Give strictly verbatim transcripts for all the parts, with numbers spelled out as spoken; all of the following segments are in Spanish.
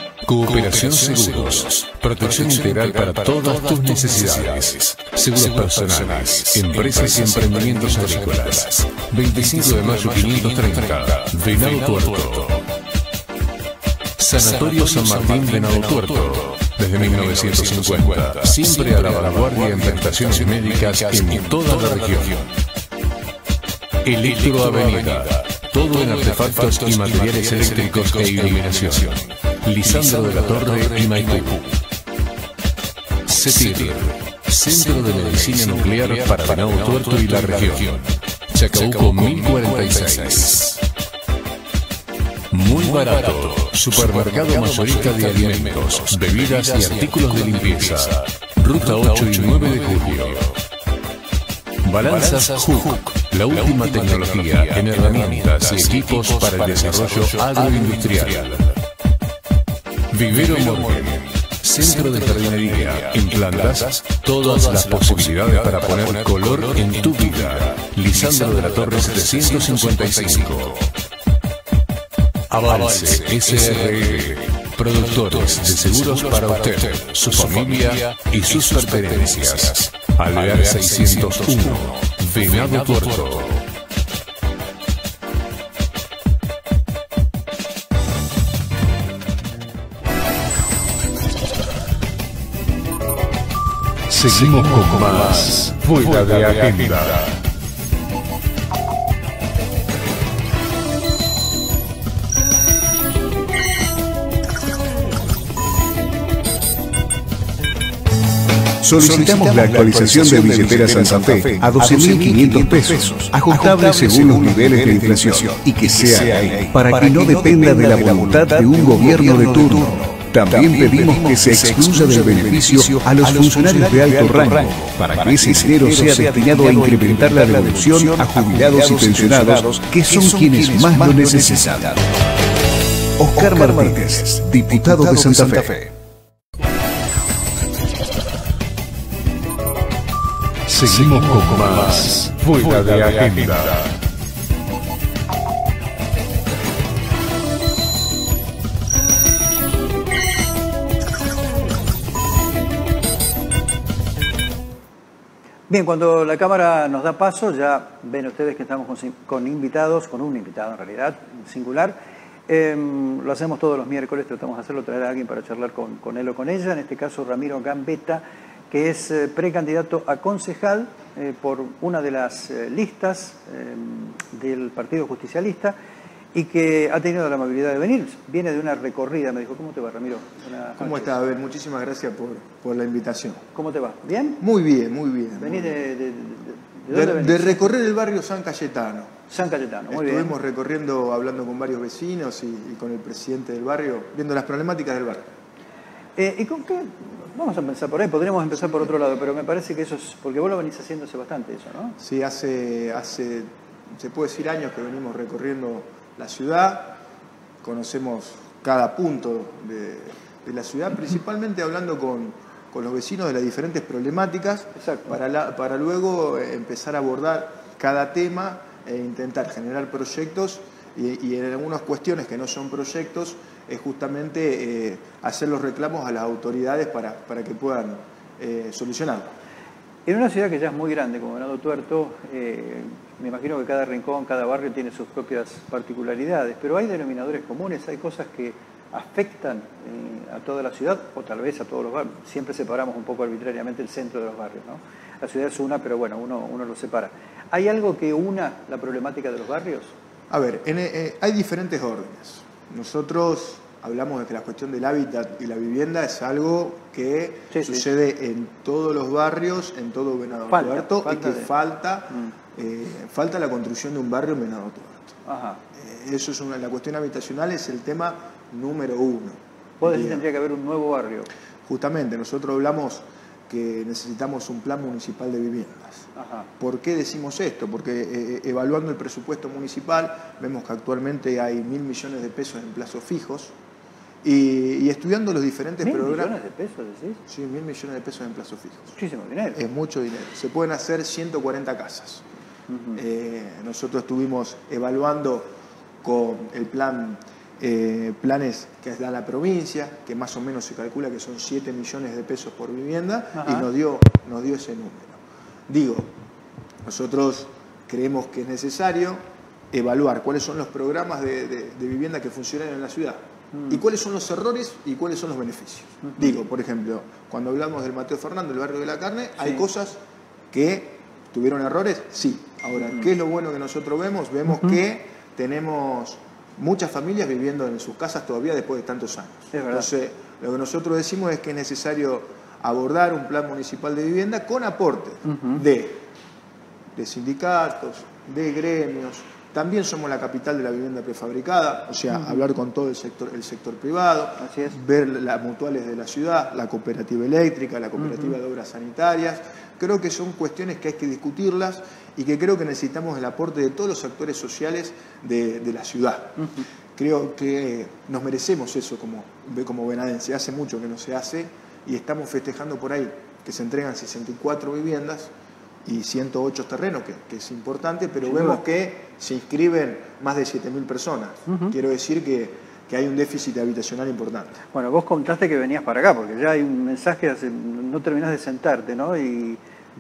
Cooperación Seguros. Protección integral para todas tus necesidades. Seguros personales, empresas y emprendimientos agrícolas. veinticinco de mayo quinientos treinta. Venado Tuerto. Sanatorio San Martín Venado Tuerto. Desde mil novecientos cincuenta. Siempre a la vanguardia en prestaciones médicas en toda la región. Electro Avenida. Todo en artefactos y materiales eléctricos e iluminación. Lisandro de la Torre y Maipú. CETIR, Centro de Medicina Nuclear para Venado Tuerto y la región. Chacabuco mil cuarenta y seis. Muy barato. Supermercado mayorista de alimentos, bebidas y artículos de limpieza. Ruta ocho y nueve de julio. Balanzas Hook. La última tecnología en herramientas y equipos para el desarrollo agroindustrial. Vivero Morgan, centro de jardinería, en plantas, todas las posibilidades para poner color en tu vida. Lisandro de la Torre setecientos cincuenta y cinco. Avance S R L, productores de seguros para usted, su familia y sus pertenencias. Alvear seiscientos uno, Venado Tuerto. Seguimos con más Fuera de Agenda. Solicitamos la actualización de billetera Santa Fe a doce mil quinientos pesos, ajustable según los niveles de inflación, y que sea ley, para que no dependa de la voluntad de un gobierno de turno. También pedimos que se excluya del beneficio a los funcionarios de alto rango, para que ese dinero sea destinado a incrementar la devolución a jubilados y pensionados, que son quienes más lo necesitan. Oscar Martínez, diputado de Santa Fe. Seguimos con más Fuera de Agenda. Bien, cuando la cámara nos da paso, ya ven ustedes que estamos con, con invitados, con un invitado en realidad, singular. Eh, lo hacemos todos los miércoles, tratamos de hacerlo, traer a alguien para charlar con, con él o con ella. En este caso, Ramiro Gambetta, que es eh, precandidato a concejal eh, por una de las eh, listas eh, del Partido Justicialista y que ha tenido la amabilidad de venir. Viene de una recorrida, me dijo. ¿Cómo te va, Ramiro? Buenas ¿Cómo noches. estás? A ver, muchísimas gracias por, por la invitación. ¿Cómo te va? ¿Bien? Muy bien, muy bien. ¿Venís de, de, de, de de, dónde venís? de recorrer el barrio San Cayetano. San Cayetano, muy bien. Estuvimos recorriendo, hablando con varios vecinos y, y con el presidente del barrio, viendo las problemáticas del barrio. Eh, ¿Y con qué? Vamos a empezar por ahí, podríamos empezar por otro lado, pero me parece que eso es, porque vos lo venís haciendo hace bastante eso, ¿no? Sí, hace, hace, se puede decir años que venimos recorriendo la ciudad, conocemos cada punto de, de la ciudad, principalmente hablando con, con los vecinos de las diferentes problemáticas, para, la, para luego empezar a abordar cada tema e intentar generar proyectos y, y en algunas cuestiones que no son proyectos, es justamente eh, hacer los reclamos a las autoridades para, para que puedan eh, solucionarlo. En una ciudad que ya es muy grande como Venado Tuerto, eh, me imagino que cada rincón, cada barrio tiene sus propias particularidades, pero hay denominadores comunes, hay cosas que afectan eh, a toda la ciudad o tal vez a todos los barrios. Siempre separamos un poco arbitrariamente el centro de los barrios, ¿no? La ciudad es una, pero bueno, uno, uno lo separa. ¿Hay algo que una la problemática de los barrios? A ver, en, eh, hay diferentes órdenes. Nosotros hablamos de que la cuestión del hábitat y la vivienda es algo que sí, sucede sí. en todos los barrios, en todo Venado falta, Tuerto, falta y que de... falta, mm. eh, falta la construcción de un barrio en Venado Tuerto. Ajá. Eh, eso es una, la cuestión habitacional es el tema número uno. ¿Vos decís que tendría que haber un nuevo barrio? Justamente, nosotros hablamos que necesitamos un plan municipal de viviendas. Ajá. ¿Por qué decimos esto? Porque eh, evaluando el presupuesto municipal, vemos que actualmente hay mil millones de pesos en plazos fijos y, y estudiando los diferentes ¿Mil programas... millones de pesos, decís? Sí, mil millones de pesos en plazos fijos. Muchísimo dinero. Es mucho dinero. Se pueden hacer ciento cuarenta casas. Uh-huh. eh, nosotros estuvimos evaluando con el plan eh, planes que da la provincia, que más o menos se calcula que son siete millones de pesos por vivienda, Ajá. y nos dio, nos dio ese número. Digo, nosotros creemos que es necesario evaluar cuáles son los programas de, de, de vivienda que funcionan en la ciudad mm. y cuáles son los errores y cuáles son los beneficios. Mm-hmm. Digo, por ejemplo, cuando hablamos del Mateo Fernández, del barrio de la Carne, sí. hay cosas que tuvieron errores, sí. Ahora, mm. ¿qué es lo bueno que nosotros vemos? Vemos mm-hmm. que tenemos muchas familias viviendo en sus casas todavía después de tantos años. Entonces, lo que nosotros decimos es que es necesario abordar un plan municipal de vivienda con aportes mm-hmm. de, de sindicatos, de gremios. También somos la capital de la vivienda prefabricada, o sea, uh-huh. hablar con todo el sector, el sector privado, Así es. ver las mutuales de la ciudad, la cooperativa eléctrica, la cooperativa uh-huh. de obras sanitarias. Creo que son cuestiones que hay que discutirlas y que creo que necesitamos el aporte de todos los actores sociales de, de la ciudad. Uh-huh. Creo que nos merecemos eso como, como venadense. Hace mucho que no se hace y estamos festejando por ahí que se entregan sesenta y cuatro viviendas y ciento ocho terrenos, que, que es importante, pero Sin vemos duda. que se inscriben más de siete mil personas. Uh-huh. Quiero decir que, que hay un déficit habitacional importante. Bueno, vos contaste que venías para acá, porque ya hay un mensaje, hace, no terminás de sentarte, ¿no? Y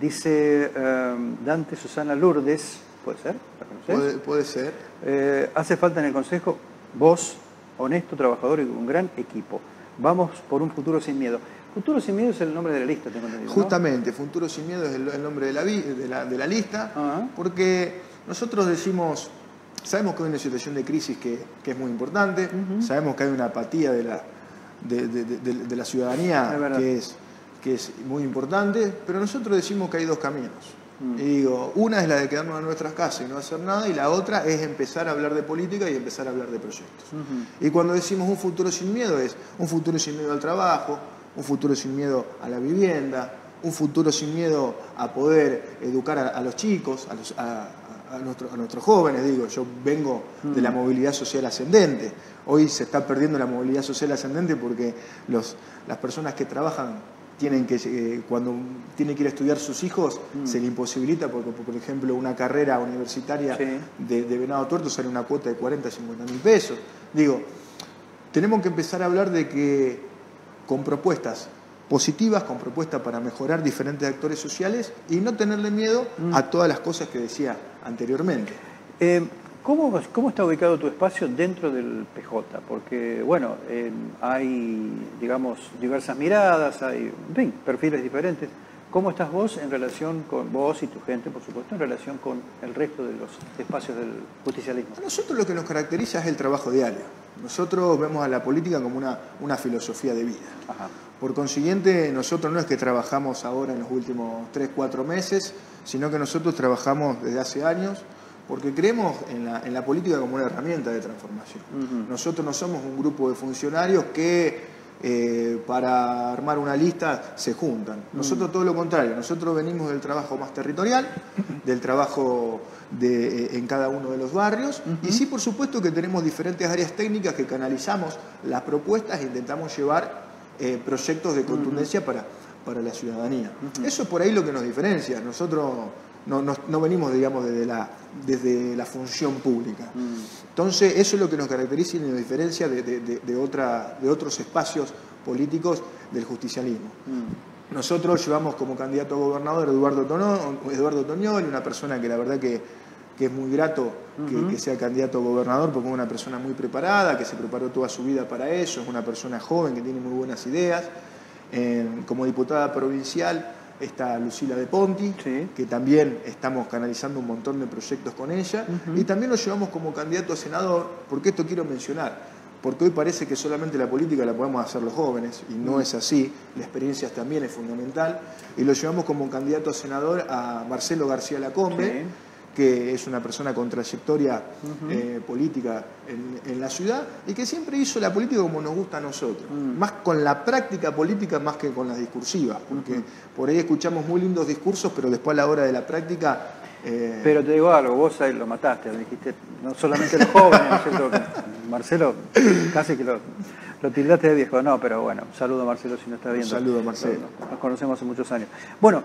dice um, Dante Susana Lourdes, ¿puede ser? ¿La conocés? Puede, puede ser. Eh, hace falta en el Consejo vos, honesto, trabajador y un gran equipo. Vamos por un futuro sin miedo. Futuro sin miedo es el nombre de la lista, tengo entendido, Justamente, ¿no? Futuro sin miedo es el, el nombre de la, de, la, de la lista, uh-huh. porque nosotros decimos, sabemos que hay una situación de crisis que, que es muy importante, uh-huh. sabemos que hay una apatía de la, de, de, de, de la ciudadanía es que, es, que es muy importante, pero nosotros decimos que hay dos caminos. Uh-huh. Y digo, una es la de quedarnos en nuestras casas y no hacer nada, y la otra es empezar a hablar de política y empezar a hablar de proyectos. Uh-huh. Y cuando decimos un futuro sin miedo es un futuro sin miedo al trabajo, un futuro sin miedo a la vivienda, un futuro sin miedo a poder educar a, a los chicos, a, los, a, a, nuestro, a nuestros jóvenes. Digo, yo vengo mm. de la movilidad social ascendente. Hoy se está perdiendo la movilidad social ascendente porque los, las personas que trabajan tienen que, eh, cuando tienen que ir a estudiar sus hijos, mm. se le imposibilita porque, por ejemplo, una carrera universitaria sí. de, de Venado Tuerto sale una cuota de cuarenta, cincuenta mil pesos. Digo, tenemos que empezar a hablar de que con propuestas positivas, con propuestas para mejorar diferentes actores sociales y no tenerle miedo mm. a todas las cosas que decía anteriormente. Eh, ¿cómo, ¿Cómo está ubicado tu espacio dentro del P J? Porque, bueno, eh, hay, digamos, diversas miradas, hay, en fin, perfiles diferentes. ¿Cómo estás vos en relación con vos y tu gente, por supuesto, en relación con el resto de los espacios del justicialismo? A nosotros lo que nos caracteriza es el trabajo diario. Nosotros vemos a la política como una, una filosofía de vida. Ajá. Por consiguiente, nosotros no es que trabajamos ahora en los últimos tres, cuatro meses, sino que nosotros trabajamos desde hace años porque creemos en la, en la política como una herramienta de transformación. Uh-huh. Nosotros no somos un grupo de funcionarios que Eh, para armar una lista se juntan. Nosotros todo lo contrario, nosotros venimos del trabajo más territorial, del trabajo de, eh, en cada uno de los barrios, uh-huh. y sí, por supuesto que tenemos diferentes áreas técnicas que canalizamos las propuestas e intentamos llevar eh, proyectos de contundencia uh-huh. para, para la ciudadanía. Uh-huh. Eso es por ahí lo que nos diferencia. Nosotros no, no, no venimos, digamos, desde la, desde la función pública. Uh-huh. Entonces, eso es lo que nos caracteriza y nos diferencia de, de, de, de, otra, de otros espacios políticos del justicialismo. Mm. Nosotros llevamos como candidato a gobernador Eduardo Toñol, Eduardo Toñol, una persona que la verdad que, que es muy grato que, uh-huh. que sea candidato a gobernador porque es una persona muy preparada, que se preparó toda su vida para eso, es una persona joven que tiene muy buenas ideas. Eh, como diputada provincial está Lucila de Ponti, sí. que también estamos canalizando un montón de proyectos con ella, uh-huh. y también lo llevamos como candidato a senador, porque esto quiero mencionar, porque hoy parece que solamente la política la podemos hacer los jóvenes, y no uh-huh. es así, la experiencia también es fundamental, y lo llevamos como candidato a senador a Marcelo García Lacombe, sí. que es una persona con trayectoria uh-huh. eh, política en, en la ciudad y que siempre hizo la política como nos gusta a nosotros, uh-huh. más con la práctica política más que con las discursivas, porque uh-huh. por ahí escuchamos muy lindos discursos, pero después a la hora de la práctica... Eh... Pero te digo algo, vos ahí lo mataste, lo dijiste, no solamente los jóvenes, ¿no es cierto? Marcelo, casi que lo, lo tildaste de viejo, no, pero bueno, un saludo a Marcelo si no está viendo. Un saludo a Marcelo. Nos conocemos hace muchos años. Bueno,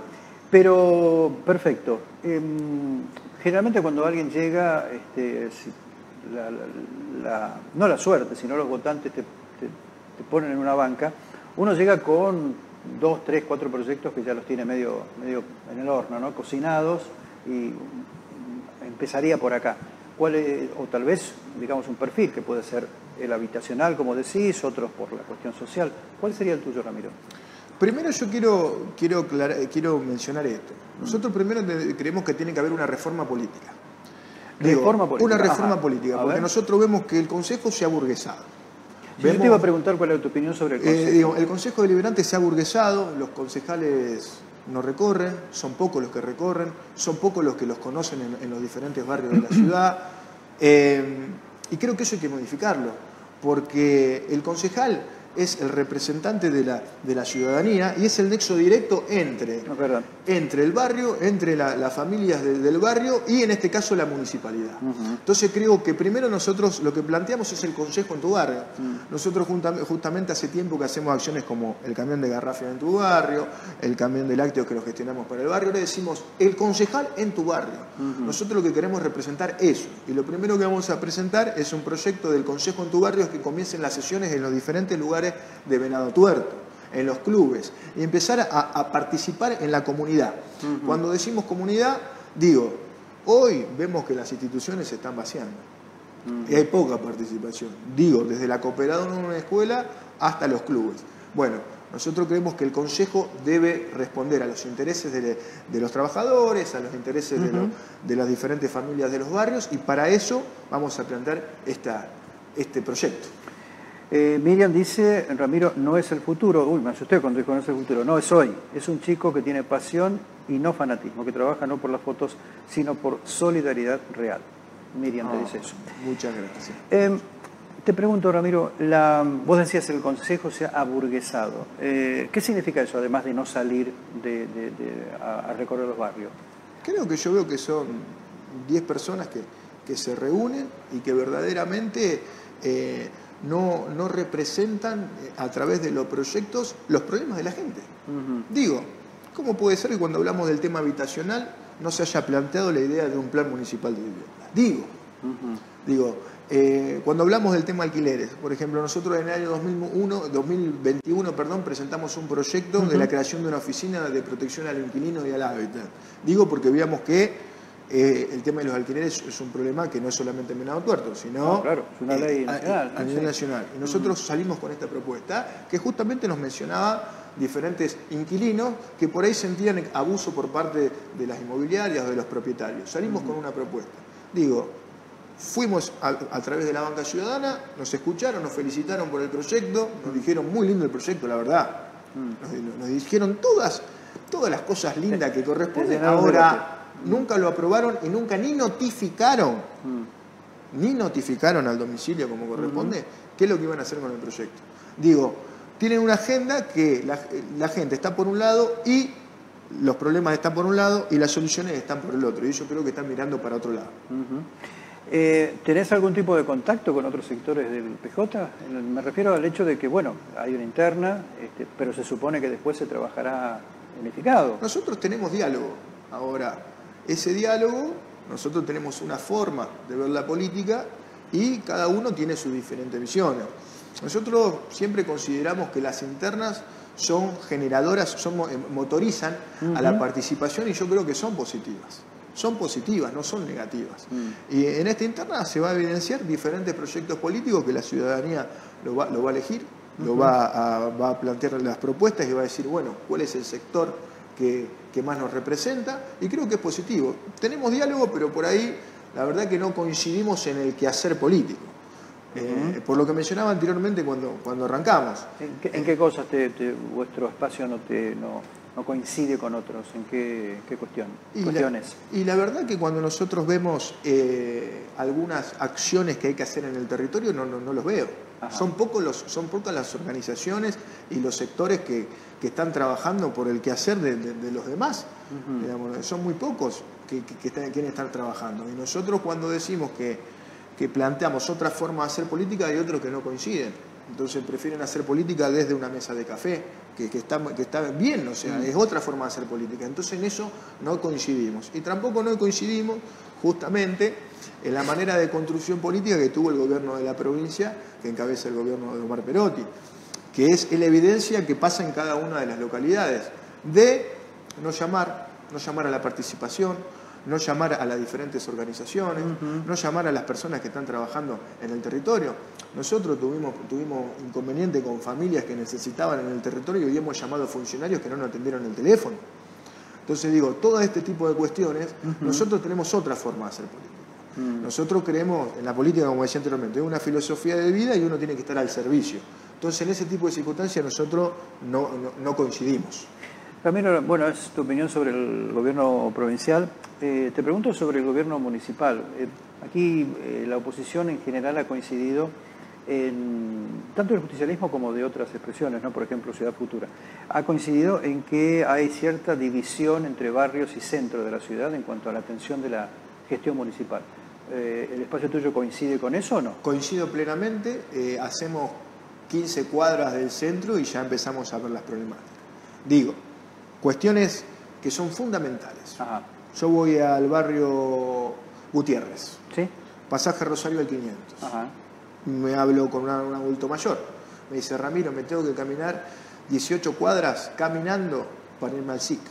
pero perfecto. Eh, Generalmente cuando alguien llega, este, la, la, la, no la suerte, sino los votantes te, te, te ponen en una banca, uno llega con dos, tres, cuatro proyectos que ya los tiene medio, medio en el horno, ¿no? Cocinados, y empezaría por acá. ¿Cuál es, o tal vez, digamos, un perfil que puede ser el habitacional, como decís, otros por la cuestión social? ¿Cuál sería el tuyo, Ramiro? Primero yo quiero, quiero, aclarar, quiero mencionar esto. Nosotros primero creemos que tiene que haber una reforma política. Digo, reforma política. Una reforma Ajá. política, A porque ver. nosotros vemos que el Consejo se ha burguesado. Sí, Vemos, yo te iba a preguntar cuál es tu opinión sobre el Consejo. eh, digo, el Consejo Deliberante se ha burguesado, los concejales no recorren, son pocos los que recorren, son pocos los que los conocen en, en los diferentes barrios de la ciudad. Eh, y creo que eso hay que modificarlo, porque el concejal es el representante de la, de la ciudadanía y es el nexo directo entre, No, perdón. entre el barrio, entre la, las familias de, del barrio y en este caso la municipalidad. Uh-huh. Entonces creo que primero nosotros lo que planteamos es el consejo en tu barrio. Uh-huh. Nosotros junta, justamente hace tiempo que hacemos acciones como el camión de garrafas en tu barrio, el camión de lácteos que lo gestionamos para el barrio. Ahora decimos el concejal en tu barrio. Uh-huh. Nosotros lo que queremos es representar eso. Y lo primero que vamos a presentar es un proyecto del consejo en tu barrio que comiencen las sesiones en los diferentes lugares de Venado Tuerto, en los clubes, y empezar a, a participar en la comunidad. Uh-huh. Cuando decimos comunidad, digo, hoy vemos que las instituciones se están vaciando. Uh-huh. Y hay poca participación. Digo, desde la cooperación en una escuela hasta los clubes. Bueno, nosotros creemos que el Consejo debe responder a los intereses de, de los trabajadores, a los intereses uh-huh. de, lo, de las diferentes familias de los barrios, y para eso vamos a plantear esta, este proyecto. Eh, Miriam dice, Ramiro, no es el futuro. Uy, me asusté cuando dijo no es el futuro. No, es hoy. Es un chico que tiene pasión y no fanatismo, que trabaja no por las fotos, sino por solidaridad real. Miriam oh, te dice eso. Muchas gracias. Eh, te pregunto, Ramiro, la, vos decías el Consejo se ha aburguesado. Eh, ¿Qué significa eso, además de no salir de, de, de, a, a recorrer los barrios? Creo que yo veo que son diez personas que, que se reúnen y que verdaderamente... Eh, No, no representan a través de los proyectos los problemas de la gente. Uh-huh. Digo, ¿cómo puede ser que cuando hablamos del tema habitacional no se haya planteado la idea de un plan municipal de vivienda? Digo, uh-huh. digo eh, cuando hablamos del tema alquileres, por ejemplo, nosotros en el año dos mil uno, dos mil veintiuno perdón, presentamos un proyecto uh-huh. de la creación de una oficina de protección al inquilino y al hábitat. Digo porque veíamos que Eh, el tema de los alquileres es un problema que no es solamente en Venado Tuerto, sino no, claro, es una ley eh, nacional, a, a nivel sí. nacional. Y nosotros uh-huh. salimos con esta propuesta que justamente nos mencionaba diferentes inquilinos que por ahí sentían abuso por parte de las inmobiliarias o de los propietarios. Salimos uh-huh. con una propuesta. Digo, fuimos a, a través de la banca ciudadana, nos escucharon, nos felicitaron por el proyecto, nos dijeron muy lindo el proyecto, la verdad. Uh-huh. Nos, nos dijeron todas, todas las cosas lindas que corresponden. Ahora... Nunca lo aprobaron y nunca ni notificaron, mm. ni notificaron al domicilio como corresponde, mm. qué es lo que iban a hacer con el proyecto. Digo, tienen una agenda que la, la gente está por un lado y los problemas están por un lado y las soluciones están por el otro. Y yo creo que están mirando para otro lado. Uh-huh. eh, ¿Tenés algún tipo de contacto con otros sectores del P J? Me refiero al hecho de que, bueno, hay una interna, este, pero se supone que después se trabajará unificado. Nosotros tenemos diálogo ahora. Ese diálogo, nosotros tenemos una forma de ver la política y cada uno tiene sus diferentes visiones. Nosotros siempre consideramos que las internas son generadoras, son, motorizan uh-huh. a la participación y yo creo que son positivas. Son positivas, no son negativas. Uh-huh. Y en esta interna se va a evidenciar diferentes proyectos políticos que la ciudadanía lo va, lo va a elegir, uh-huh. lo va a, va a plantear las propuestas y va a decir, bueno, ¿cuál es el sector que, que más nos representa? Y creo que es positivo. Tenemos diálogo, pero por ahí la verdad que no coincidimos en el quehacer político. Uh-huh. eh, por lo que mencionaba anteriormente cuando, cuando arrancamos. ¿En qué, en qué cosas te, te, vuestro espacio no, te, no, no coincide con otros? ¿En qué, qué cuestión, y cuestiones? La, y la verdad que cuando nosotros vemos eh, algunas acciones que hay que hacer en el territorio, no, no, no los veo. Son, poco los, son pocas las organizaciones y los sectores que, que están trabajando por el quehacer de, de, de los demás. Uh-huh. Digamos, son muy pocos que, que, que están, quieren estar trabajando. Y nosotros cuando decimos que, que planteamos otra forma de hacer política, hay otros que no coinciden. Entonces prefieren hacer política desde una mesa de café, que, que, está, que está bien, o sea, es otra forma de hacer política. Entonces en eso no coincidimos. Y tampoco no coincidimos justamente en la manera de construcción política que tuvo el gobierno de la provincia, que encabeza el gobierno de Omar Perotti, que es la evidencia que pasa en cada una de las localidades, de no llamar, no llamar a la participación, no llamar a las diferentes organizaciones, uh-huh. no llamar a las personas que están trabajando en el territorio. Nosotros tuvimos, tuvimos inconveniente con familias que necesitaban en el territorio y hemos llamado a funcionarios que no nos atendieron el teléfono. Entonces digo, todo este tipo de cuestiones, uh-huh. nosotros tenemos otra forma de hacer política. Uh-huh. Nosotros creemos en la política, como decía anteriormente, es una filosofía de vida y uno tiene que estar al servicio. Entonces en ese tipo de circunstancias nosotros no, no, no coincidimos. Ramiro, bueno, es tu opinión sobre el gobierno provincial. Eh, te pregunto sobre el gobierno municipal. Eh, aquí eh, la oposición en general ha coincidido, en, tanto del justicialismo como de otras expresiones, ¿no? Por ejemplo, Ciudad Futura, ha coincidido en que hay cierta división entre barrios y centro de la ciudad en cuanto a la atención de la gestión municipal. Eh, ¿El espacio tuyo coincide con eso o no? Coincido plenamente. Eh, hacemos quince cuadras del centro y ya empezamos a ver las problemáticas. Digo, cuestiones que son fundamentales. Ajá. Yo voy al barrio Gutiérrez, ¿sí? Pasaje Rosario al quinientos. Ajá. Me hablo con una, un adulto mayor. Me dice, Ramiro, me tengo que caminar dieciocho cuadras caminando para irme al S I C.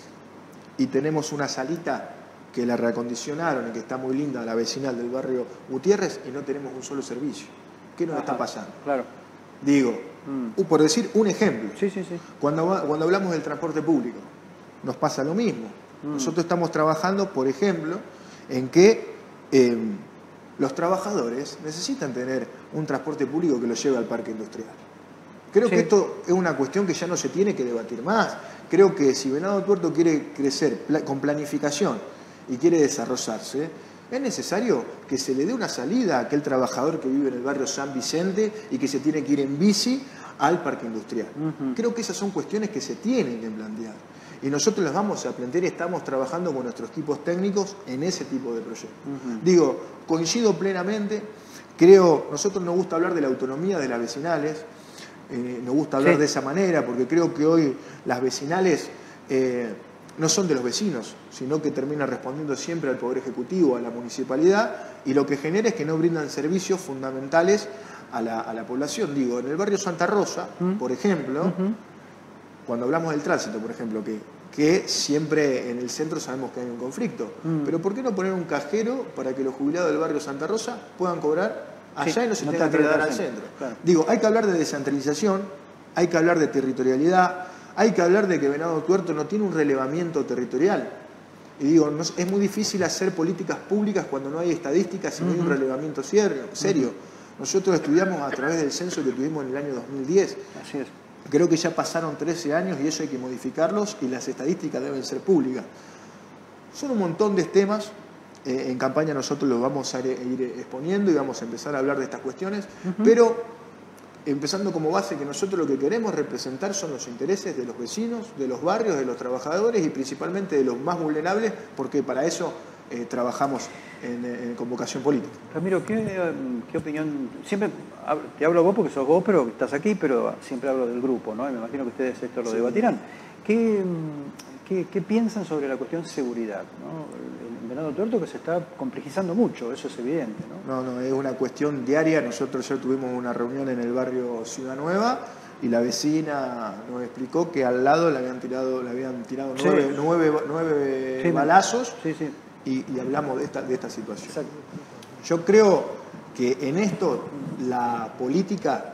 Y tenemos una salita que la reacondicionaron y que está muy linda, la vecinal del barrio Gutiérrez, y no tenemos un solo servicio. ¿Qué nos Ajá. está pasando? Claro. Digo, mm. por decir un ejemplo, sí, sí, sí. Cuando, cuando hablamos del transporte público, nos pasa lo mismo. Mm. Nosotros estamos trabajando, por ejemplo, en que eh, los trabajadores necesitan tener un transporte público que los lleve al parque industrial. Creo sí. que esto es una cuestión que ya no se tiene que debatir más. Creo que si Venado Tuerto quiere crecer pla- con planificación y quiere desarrollarse, es necesario que se le dé una salida a aquel trabajador que vive en el barrio San Vicente y que se tiene que ir en bici al parque industrial. Uh-huh. Creo que esas son cuestiones que se tienen que plantear. Y nosotros las vamos a plantear y estamos trabajando con nuestros equipos técnicos en ese tipo de proyectos. Uh-huh. Digo, coincido plenamente, creo, nosotros nos gusta hablar de la autonomía de las vecinales, eh, nos gusta hablar sí. de esa manera, porque creo que hoy las vecinales eh, no son de los vecinos, sino que terminan respondiendo siempre al Poder Ejecutivo, a la municipalidad, y lo que genera es que no brindan servicios fundamentales a la, a la población. Digo, en el barrio Santa Rosa, uh-huh. por ejemplo, uh-huh. cuando hablamos del tránsito, por ejemplo, que, que siempre en el centro sabemos que hay un conflicto, uh-huh. pero ¿por qué no poner un cajero para que los jubilados del barrio Santa Rosa puedan cobrar allá sí, y no se no tengan que trasladar al centro? Claro. Digo, hay que hablar de descentralización, hay que hablar de territorialidad, hay que hablar de que Venado Tuerto no tiene un relevamiento territorial. Y digo, no, es muy difícil hacer políticas públicas cuando no hay estadísticas y no uh-huh. hay un relevamiento serio. serio. Uh-huh. Nosotros estudiamos a través del censo que tuvimos en el año dos mil diez. Así es. Creo que ya pasaron trece años y eso hay que modificarlos y las estadísticas deben ser públicas. Son un montón de temas. Eh, en campaña nosotros los vamos a ir exponiendo y vamos a empezar a hablar de estas cuestiones. Uh-huh. Pero empezando como base que nosotros lo que queremos representar son los intereses de los vecinos, de los barrios, de los trabajadores y principalmente de los más vulnerables, porque para eso eh, trabajamos en, en convocación política. Ramiro, ¿qué, ¿qué opinión? Siempre te hablo vos porque sos vos, pero estás aquí, pero siempre hablo del grupo, ¿no? Y me imagino que ustedes esto lo sí. debatirán. ¿Qué, qué, ¿Qué piensan sobre la cuestión seguridad, ¿no? En Venado Tuerto que se está complejizando mucho, eso es evidente, ¿no? No, no, es una cuestión diaria. Nosotros ya tuvimos una reunión en el barrio Ciudad Nueva y la vecina nos explicó que al lado le habían tirado, le habían tirado sí. nueve, nueve, nueve sí, balazos sí, sí. Y, y hablamos de esta, de esta situación. Exacto. Yo creo que en esto la política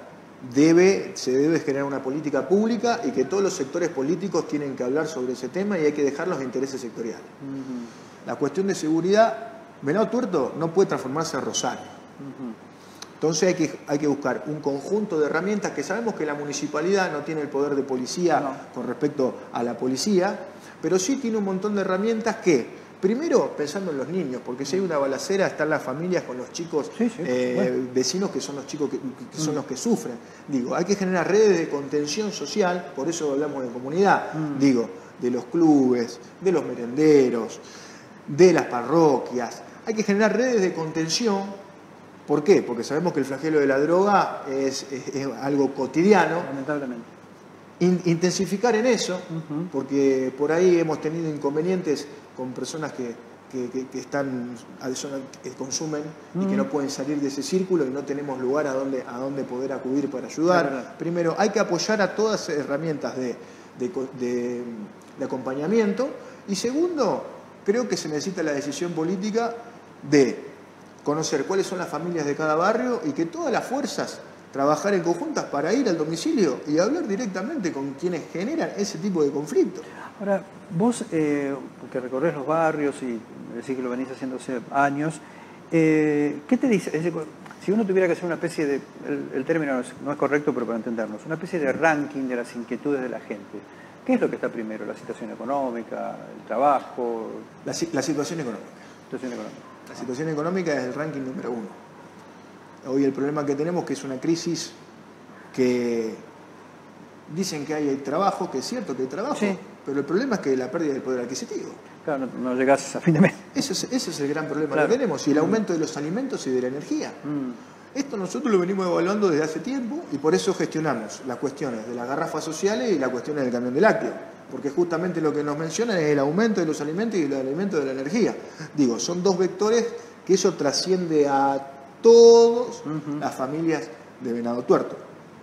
debe, se debe generar una política pública y que todos los sectores políticos tienen que hablar sobre ese tema y hay que dejar los intereses sectoriales. Uh-huh. La cuestión de seguridad, Venado Tuerto no puede transformarse en Rosario. Uh-huh. Entonces hay que, hay que buscar un conjunto de herramientas que sabemos que la municipalidad no tiene el poder de policía no. con respecto a la policía, pero sí tiene un montón de herramientas que, primero pensando en los niños, porque si hay una balacera están las familias con los chicos sí, sí, eh, bueno. vecinos que son los chicos que, que son mm. los que sufren. Digo, hay que generar redes de contención social, por eso hablamos de comunidad, mm. digo, de los clubes, de los merenderos, de las parroquias. Hay que generar redes de contención ¿Por qué? Porque sabemos que el flagelo de la droga es, es, es algo cotidiano. Lamentablemente. In, intensificar en eso, Uh-huh. porque por ahí hemos tenido inconvenientes con personas que, que, que, que están, que consumen uh-huh. y que no pueden salir de ese círculo y no tenemos lugar a donde, a donde poder acudir para ayudar. Primero, hay que apoyar a todas las herramientas de, de, de, de acompañamiento. Y segundo, creo que se necesita la decisión política de conocer cuáles son las familias de cada barrio y que todas las fuerzas trabajar en conjuntas para ir al domicilio y hablar directamente con quienes generan ese tipo de conflictos. Ahora, vos eh, que recorres los barrios y decís que lo venís haciendo hace años, eh, ¿qué te dice? Es decir, si uno tuviera que hacer una especie de, el, el término no es, no es correcto, pero para entendernos, una especie de ranking de las inquietudes de la gente, ¿qué es lo que está primero? ¿La situación económica, el trabajo? La, la situación económica. Situación económica. La situación económica es el ranking número uno. Hoy el problema que tenemos es que es una crisis que dicen que hay trabajo, que es cierto que hay trabajo, sí. pero el problema es que la pérdida del poder adquisitivo. Claro, no, no llegás a fin de mes. Ese es, ese es el gran problema claro. que tenemos, y el aumento de los alimentos y de la energía. Mm. Esto nosotros lo venimos evaluando desde hace tiempo y por eso gestionamos las cuestiones de las garrafas sociales y las cuestiones del camión de lácteos. Porque justamente lo que nos mencionan es el aumento de los alimentos y el aumento de la energía. Digo, son dos vectores que eso trasciende a todas uh-huh. las familias de Venado Tuerto.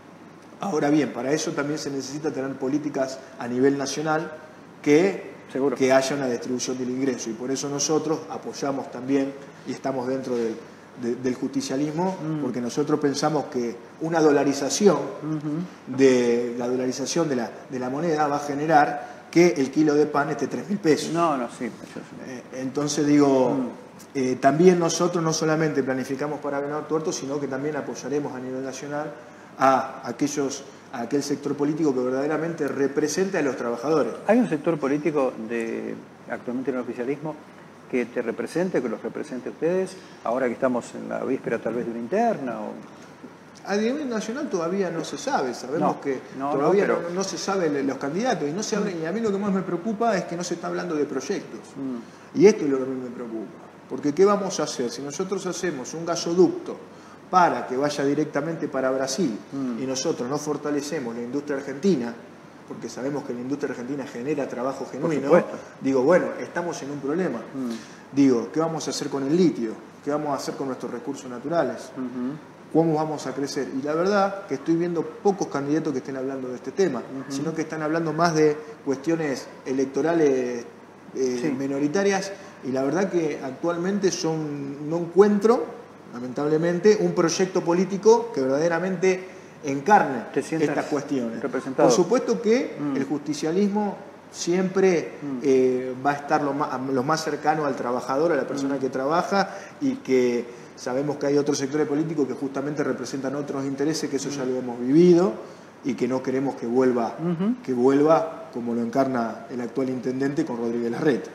Ahora bien, para eso también se necesita tener políticas a nivel nacional que, que haya una distribución del ingreso. Y por eso nosotros apoyamos también y estamos dentro del, de, del justicialismo, uh-huh. porque nosotros pensamos que una dolarización, uh-huh. de la dolarización de la, de la moneda va a generar que el kilo de pan esté tres mil pesos. No, no, sí. Eh, entonces digo... Uh-huh. Eh, también nosotros no solamente planificamos para Venado Tuerto, sino que también apoyaremos a nivel nacional a, aquellos, a aquel sector político que verdaderamente represente a los trabajadores. ¿Hay un sector político de actualmente en el oficialismo que te represente, que los represente a ustedes, ahora que estamos en la víspera tal vez de una interna? O... A nivel nacional todavía no se sabe, sabemos no, que no, todavía no, pero... no, no se saben los candidatos y no se habla, y a mí lo que más me preocupa es que no se está hablando de proyectos. Mm. Y esto es lo que a mí me preocupa. Porque ¿qué vamos a hacer? Si nosotros hacemos un gasoducto para que vaya directamente para Brasil mm. y nosotros no fortalecemos la industria argentina, porque sabemos que la industria argentina genera trabajo genuino, digo, bueno, estamos en un problema. Mm. Digo, ¿qué vamos a hacer con el litio? ¿Qué vamos a hacer con nuestros recursos naturales? Mm-hmm. ¿Cómo vamos a crecer? Y la verdad que estoy viendo pocos candidatos que estén hablando de este tema, mm-hmm. sino que están hablando más de cuestiones electorales eh, sí. minoritarias. Y la verdad que actualmente son, no encuentro, lamentablemente, un proyecto político que verdaderamente encarne estas cuestiones. Por supuesto que mm. el justicialismo siempre mm. eh, va a estar lo más, lo más cercano al trabajador, a la persona mm. que trabaja, y que sabemos que hay otros sectores políticos que justamente representan otros intereses, que eso mm. ya lo hemos vivido y que no queremos que vuelva, mm-hmm. que vuelva como lo encarna el actual intendente con Rodríguez Larreta.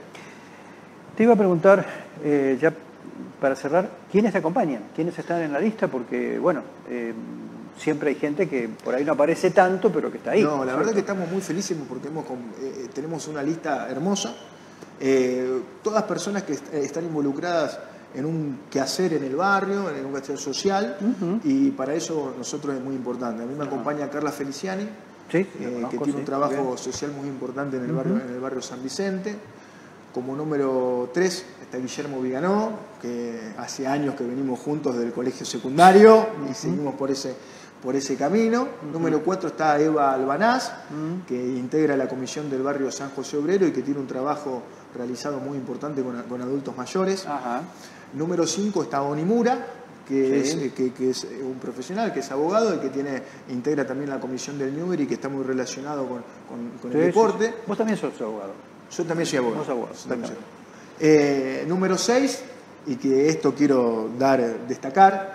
Te iba a preguntar, eh, ya para cerrar, ¿quiénes te acompañan? ¿Quiénes están en la lista? Porque, bueno, eh, siempre hay gente que por ahí no aparece tanto, pero que está ahí. No, la ¿cierto? verdad que estamos muy felices porque hemos, eh, tenemos una lista hermosa. Eh, todas personas que est están involucradas en un quehacer en el barrio, en un quehacer social, uh-huh. y para eso nosotros es muy importante. A mí me acompaña Carla Feliciani, sí, eh, conozco, que tiene sí, un trabajo bien. social muy importante en el, uh-huh. barrio, en el barrio San Vicente. Como número tres está Guillermo Viganó, que hace años que venimos juntos del colegio secundario uh-huh. y seguimos por ese, por ese camino. Uh-huh. Número cuatro está Eva Albanaz, uh-huh. que integra la comisión del barrio San José Obrero y que tiene un trabajo realizado muy importante con, con adultos mayores. Uh-huh. Número cinco está Onimura, que, sí. es, que, que es un profesional, que es abogado y que tiene, integra también la comisión del Newbery y que está muy relacionado con, con, con sí, el deporte. Sí. Vos también sos abogado. Yo también soy abogado. Vos abogado, también soy. Eh, número seis, y que esto quiero dar, destacar,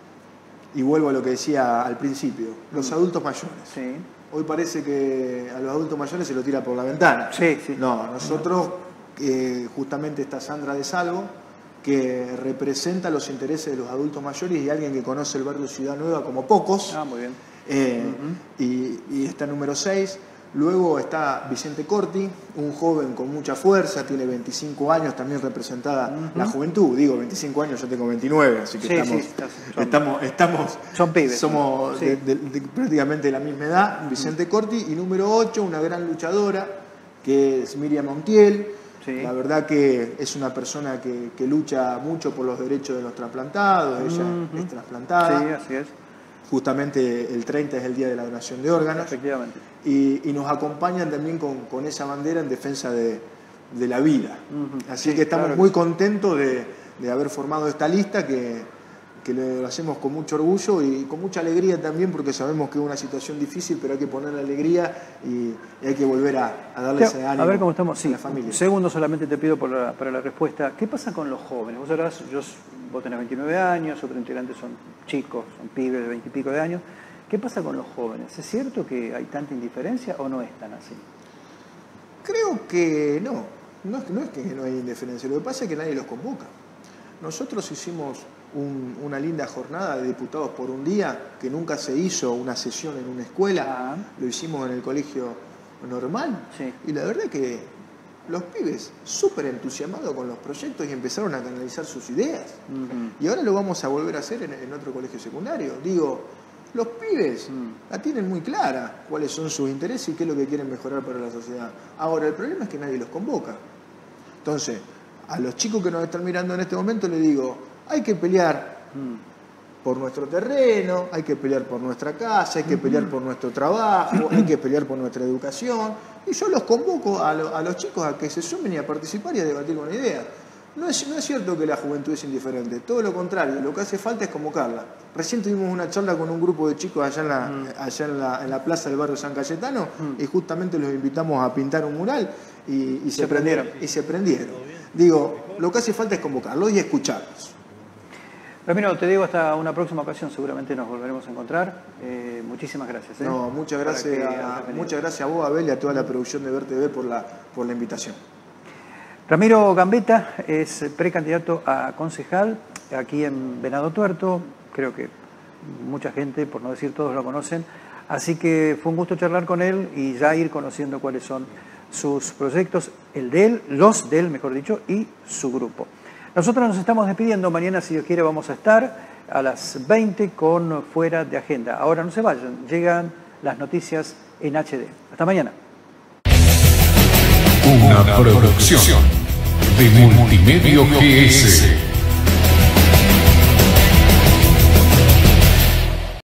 y vuelvo a lo que decía al principio, los adultos mayores. Sí. Hoy parece que a los adultos mayores se lo tira por la ventana. Sí, sí. No, nosotros, eh, justamente está Sandra de Salvo, que representa los intereses de los adultos mayores y alguien que conoce el barrio Ciudad Nueva como pocos. Ah, muy bien. Eh, uh-huh. y, y está número seis. Luego está Vicente Corti, un joven con mucha fuerza, tiene veinticinco años, también representada uh-huh. la juventud. Digo, veinticinco años, yo tengo veintinueve, así que sí, estamos, sí, son, estamos, estamos, son pibes. Somos sí. de, de, de, prácticamente de la misma edad. Vicente uh-huh. Corti. Y número ocho, una gran luchadora, que es Miriam Montiel. Sí. La verdad que es una persona que, que lucha mucho por los derechos de los trasplantados. Ella uh-huh. es trasplantada. Sí, así es. Justamente el treinta es el día de la donación de órganos. Efectivamente. Y, y nos acompañan también con, con esa bandera en defensa de, de la vida. Uh-huh. Así sí, que estamos claro muy que... contentos de, de haber formado esta lista que, que lo hacemos con mucho orgullo y con mucha alegría también, porque sabemos que es una situación difícil, pero hay que ponerle alegría y, y hay que volver a, a darle ese ánimo a ver cómo estamos. Sí, a la familia. Un segundo solamente te pido por la, para la respuesta. ¿Qué pasa con los jóvenes? Vos sabrás, yo, vos tenés veintinueve años, otros integrantes son chicos, son pibes de veinte y pico de años. ¿Qué pasa con los jóvenes? ¿Es cierto que hay tanta indiferencia o no es tan así? Creo que no. No es, no es que no hay indiferencia. Lo que pasa es que nadie los convoca. Nosotros hicimos un, una linda jornada de diputados por un día, que nunca se hizo una sesión en una escuela. Ah. Lo hicimos en el colegio normal. Sí. Y la verdad es que los pibes súper entusiasmados con los proyectos y empezaron a canalizar sus ideas. Uh-huh. Y ahora lo vamos a volver a hacer en, en otro colegio secundario. Digo, los pibes mm. la tienen muy clara cuáles son sus intereses y qué es lo que quieren mejorar para la sociedad. Ahora, el problema es que nadie los convoca. Entonces, a los chicos que nos están mirando en este momento les digo, hay que pelear mm. por nuestro terreno, hay que pelear por nuestra casa, hay que pelear por nuestro trabajo, hay que pelear por nuestra educación. Y yo los convoco a, lo, a los chicos a que se sumen y a participar y a debatir una idea. No es, no es cierto que la juventud es indiferente, todo lo contrario, lo que hace falta es convocarla. Recién tuvimos una charla con un grupo de chicos allá en la, mm. allá en la, en la plaza del barrio San Cayetano mm. y justamente los invitamos a pintar un mural y, y, se, se prendieron, y se prendieron. Digo, lo que hace falta es convocarlos y escucharlos. Ramiro, te digo hasta una próxima ocasión, seguramente nos volveremos a encontrar. Eh, muchísimas gracias. ¿eh? No, muchas gracias, a, muchas gracias a vos, Abel, y a toda la producción de Ver T V por la, por la invitación. Ramiro Gambetta es precandidato a concejal aquí en Venado Tuerto. Creo que mucha gente, por no decir todos, lo conocen. Así que fue un gusto charlar con él y ya ir conociendo cuáles son sus proyectos, el de él, los de él, mejor dicho, y su grupo. Nosotros nos estamos despidiendo. Mañana, si Dios quiere, vamos a estar a las veinte con Fuera de Agenda. Ahora no se vayan, llegan las noticias en H D. Hasta mañana. Una producción de Multimedio G S.